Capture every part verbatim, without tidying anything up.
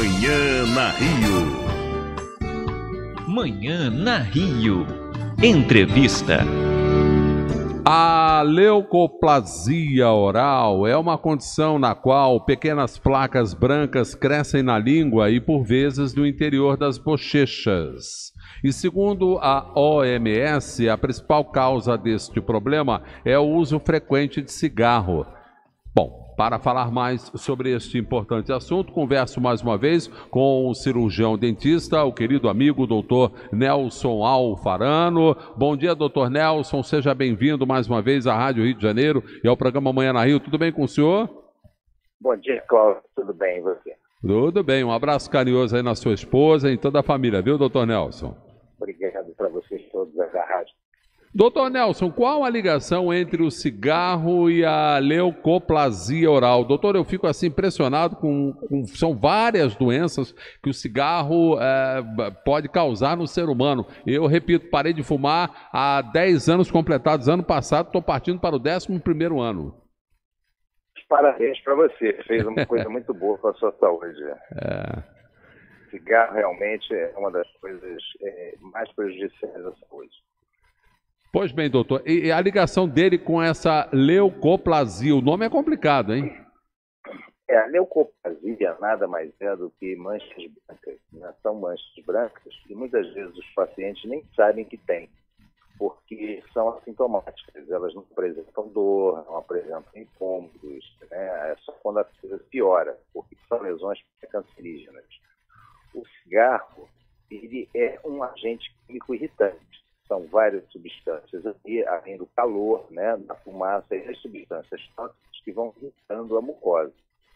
Manhã na Rio. Manhã na Rio. Entrevista. A leucoplasia oral é uma condição na qual pequenas placas brancas crescem na língua e, por vezes, no interior das bochechas. E segundo a O M S, a principal causa deste problema é o uso frequente de cigarro. Bom, para falar mais sobre este importante assunto, converso mais uma vez com o cirurgião dentista, o querido amigo doutor Nelson Alfarano. Bom dia, doutor Nelson, seja bem-vindo mais uma vez à Rádio Rio de Janeiro e ao programa Manhã na Rio. Tudo bem com o senhor? Bom dia, Cláudio. Tudo bem, e você? Tudo bem, um abraço carinhoso aí na sua esposa e em toda a família, viu, doutor Nelson? Obrigado para vocês todos da rádio. Doutor Nelson, qual a ligação entre o cigarro e a leucoplasia oral? Doutor, eu fico assim impressionado com, com são várias doenças que o cigarro é, pode causar no ser humano. Eu repito, parei de fumar há dez anos completados, ano passado, estou partindo para o décimo primeiro ano. Parabéns para você, fez uma coisa muito boa para a sua saúde. É. Cigarro realmente é uma das coisas é, mais prejudiciais à saúde. Pois bem, doutor, e a ligação dele com essa leucoplasia, o nome é complicado, hein? É, a leucoplasia nada mais é do que manchas brancas, né? São manchas brancas e muitas vezes os pacientes nem sabem que tem, porque são assintomáticas, elas não apresentam dor, não apresentam incômodos, né? É só quando a coisa piora, porque são lesões cancerígenas. O cigarro, ele é um agente químico irritante. São várias substâncias aqui, além do calor, né, da fumaça e das substâncias tóxicas que vão irritando a mucosa.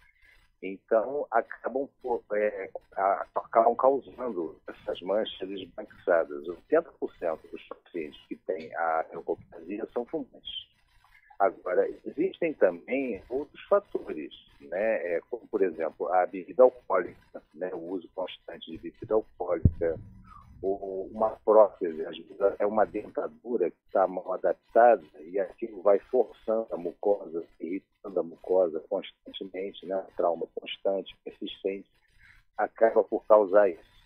Então, acabam, é, acabam causando essas manchas esbranquiçadas. oitenta por cento dos pacientes que têm a leucoplasia são fumantes. Agora, existem também outros fatores, né, é, como, por exemplo, a bebida alcoólica, né, o uso constante de bebida alcoólica, ou uma prótese, às vezes é uma dentadura que está mal adaptada e aquilo vai forçando a mucosa, irritando a mucosa constantemente, né? Trauma constante, persistente, acaba por causar isso.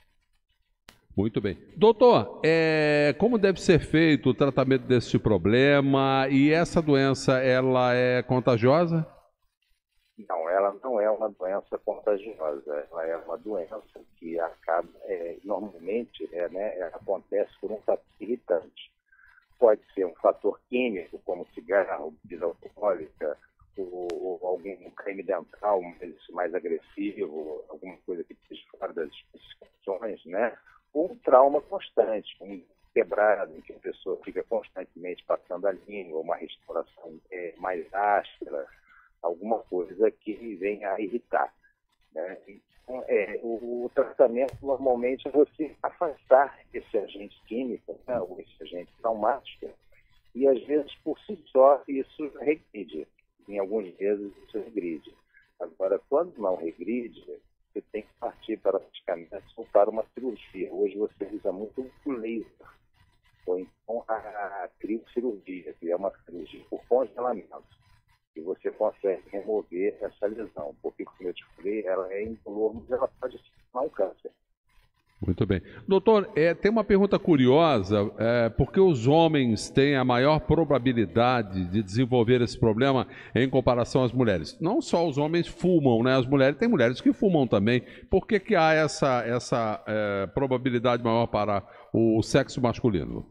Muito bem. Doutor, é, como deve ser feito o tratamento desse problema e essa doença, ela é contagiosa? Não, ela não é uma doença contagiosa, ela é uma doença que acaba, é, normalmente, é, né, acontece por um fator irritante. Pode ser um fator químico, como cigarro, bebida alcoólica, ou, ou algum creme dental mais, mais agressivo, alguma coisa que esteja fora das especificações, né? Ou um trauma constante, um quebrado, em que a pessoa fica constantemente passando a língua, uma restauração é, mais áspera, alguma coisa que venha a irritar, né? Então, é, o, o tratamento normalmente é você afastar esse agente químico, né, ou esse agente traumático, e às vezes por si só isso regride. Em alguns vezes isso regride. Agora, quando não regride, você tem que partir para praticamente para uma cirurgia. Hoje você usa muito o laser, ou então a, a criocirurgia, que é uma cirurgia por congelamento. E você consegue remover essa lesão, porque, como eu te falei, ela é indolor, mas ela pode se tornar um câncer. Muito bem. Doutor, é, tem uma pergunta curiosa, é, porque os homens têm a maior probabilidade de desenvolver esse problema em comparação às mulheres? Não só os homens fumam, né? As mulheres, tem mulheres que fumam também. Por que que há essa, essa é, probabilidade maior para o sexo masculino?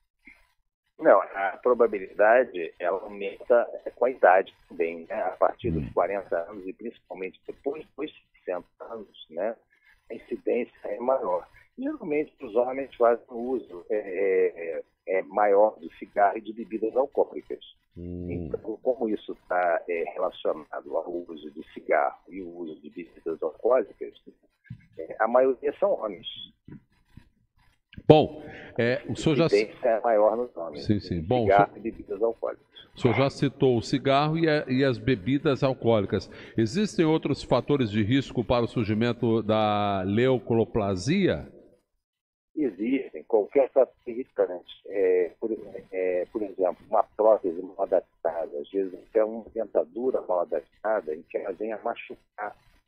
Não, a probabilidade, ela aumenta com a idade também, né? A partir dos quarenta anos e principalmente depois dos sessenta anos, né? A incidência é maior. Geralmente os homens fazem uso é, é, é maior de cigarro e de bebidas alcoólicas. Hum. Então, como isso está é, relacionado ao uso de cigarro e o uso de bebidas alcoólicas, é, a maioria são homens. Bom, é, o senhor já... A incidência é maior nos homens. Sim, sim. Bom, cigarro senhor... e bebidas alcoólicas. O senhor já citou o cigarro e, a, e as bebidas alcoólicas. Existem outros fatores de risco para o surgimento da leucoplasia? Existem. Qualquer fator irritante. É, por, é, por exemplo, uma prótese mal adaptada, às vezes até uma dentadura mal adaptada, em que ela venha machucar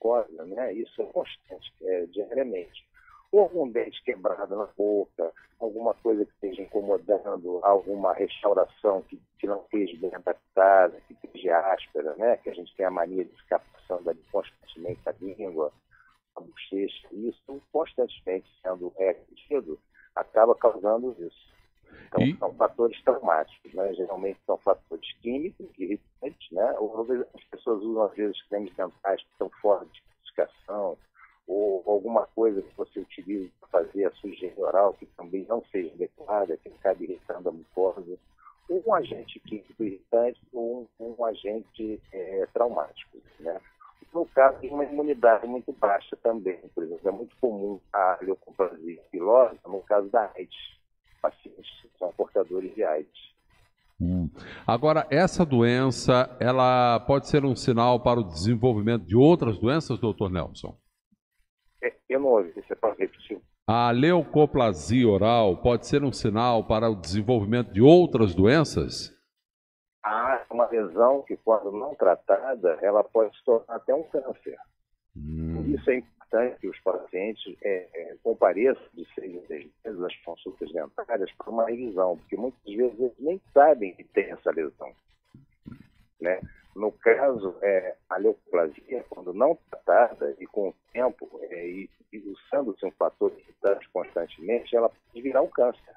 mucosa, né? Isso é constante, é, diariamente. Ou algum dente quebrado na boca, alguma coisa que esteja incomodando, alguma restauração que, que não esteja bem adaptada, que esteja áspera, né? Que a gente tem a mania de ficar passando ali constantemente a língua, a bochecha, isso constantemente sendo repetido, acaba causando isso. Então, E... são fatores traumáticos, né? Geralmente são fatores químicos, irritantes, né? Ou as pessoas usam, às vezes, cremes dentais que estão fora de indicação, ou alguma coisa que você utiliza para fazer a sujeira oral que também não seja adequada, que acabe irritando a mucosa, ou um agente químico irritante, ou um, um agente é, traumático, né? No caso de uma imunidade muito baixa também, por exemplo, é muito comum a leucoplasia pilosa no caso da AIDS. Pacientes que são portadores de AIDS. Hum. Agora, essa doença, ela pode ser um sinal para o desenvolvimento de outras doenças, doutor Nelson? É, eu não ouvi, você pode repetir? A leucoplasia oral pode ser um sinal para o desenvolvimento de outras doenças? Há uma lesão que, quando não tratada, ela pode se tornar até um câncer. Hum. Por isso é importante que os pacientes é, é, compareçam de seis em seis meses nas consultas dentárias para uma revisão, porque muitas vezes eles nem sabem que tem essa lesão, né? No caso, é, a leucoplasia, quando não tratada e com o tempo, é, e, e usando-se um fator irritante constantemente, ela pode virar um câncer.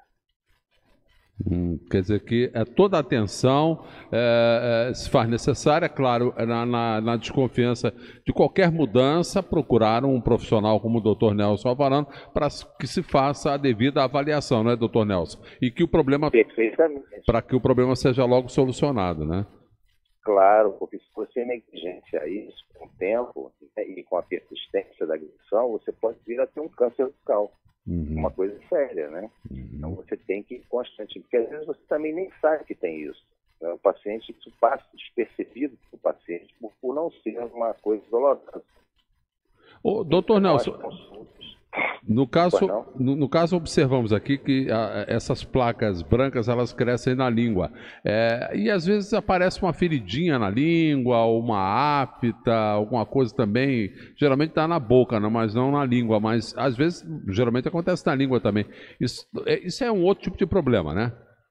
Hum, quer dizer que é, toda a atenção é, é, se faz necessária, claro, na, na, na desconfiança de qualquer mudança, procurar um profissional como o doutor Nelson Alvarano para que se faça a devida avaliação, não é, doutor Nelson? E que o problema, para que o problema seja logo solucionado, né? Claro, porque se você negligencia isso com o tempo, né, e com a persistência da agressão, você pode vir a ter um câncer bucal. Uhum. Uma coisa séria, né? Uhum. Então você tem que constantemente, porque às vezes você também nem sabe que tem isso. Né? O paciente, isso passa despercebido para o paciente por, por não ser uma coisa dolorosa. Ô, doutor então, Nelson, no caso, no, no caso observamos aqui que a, essas placas brancas, elas crescem na língua. É, e às vezes aparece uma feridinha na língua, uma afta, alguma coisa também. Geralmente está na boca, não, mas não na língua. Mas às vezes, geralmente acontece na língua também. Isso, é, isso é um outro tipo de problema, né?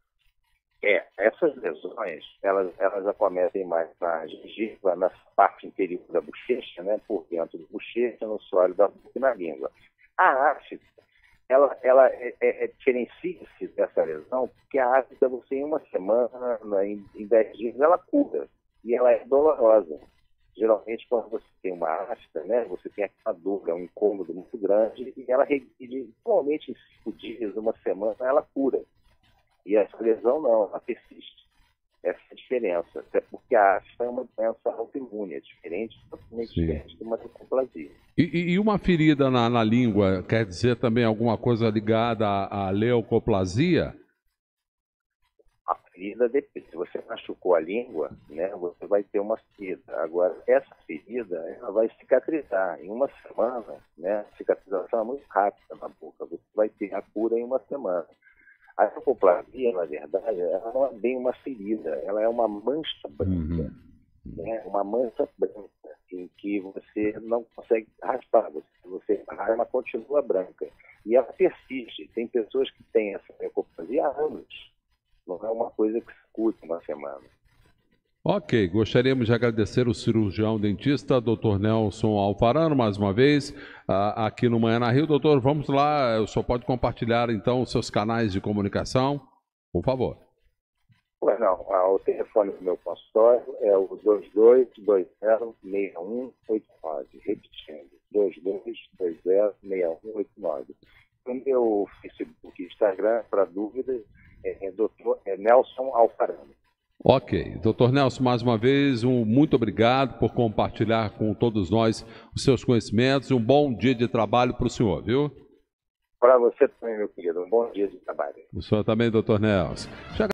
É, essas lesões, elas, elas acometem mais na gengiva, na parte interior da bochecha, né? Por dentro da bochecha, no sólido da boca e na língua. A afta, ela, ela é, é, é, diferencia-se dessa lesão, porque a afta, você em uma semana, em, em dez dias, ela cura. E ela é dolorosa. Geralmente, quando você tem uma afta, né, você tem aquela dor, é um incômodo muito grande, e ela regride, normalmente em cinco dias, uma semana, ela cura. E essa lesão não, ela persiste. Essa é a diferença. Até porque a afta é uma doença autoimune, é diferente, totalmente Sim. diferente de uma leucoplasia. E, e uma ferida na, na língua quer dizer também alguma coisa ligada à, à leucoplasia? A ferida depende. Se você machucou a língua, né, você vai ter uma ferida. Agora, essa ferida, ela vai cicatrizar em uma semana, né? A cicatrização é muito rápida na boca. Você vai ter a cura em uma semana. A leucoplasia, na verdade, ela não é bem uma ferida, ela é uma mancha branca, uhum. né? Uma mancha branca em que você não consegue raspar, você, você ela continua branca. E ela persiste. Tem pessoas que têm essa leucoplasia há anos. Não é uma coisa que se cura em uma semana. Ok, gostaríamos de agradecer o cirurgião dentista, doutor Nelson Alvarano, mais uma vez, uh, aqui no Manhã na Rio. Doutor, vamos lá, o senhor pode compartilhar, então, os seus canais de comunicação, por favor. Ué, não, o telefone do meu consultório é o dois dois dois zero seis um oito nove, repetindo, dois dois dois zero seis um oito nove. O meu Facebook e Instagram, para dúvidas, é, é, doutor, é Nelson Alvarano. Ok. doutor Nelson, mais uma vez, um muito obrigado por compartilhar com todos nós os seus conhecimentos. Um bom dia de trabalho para o senhor, viu? Para você também, meu querido. Um bom dia de trabalho. O senhor também, doutor Nelson.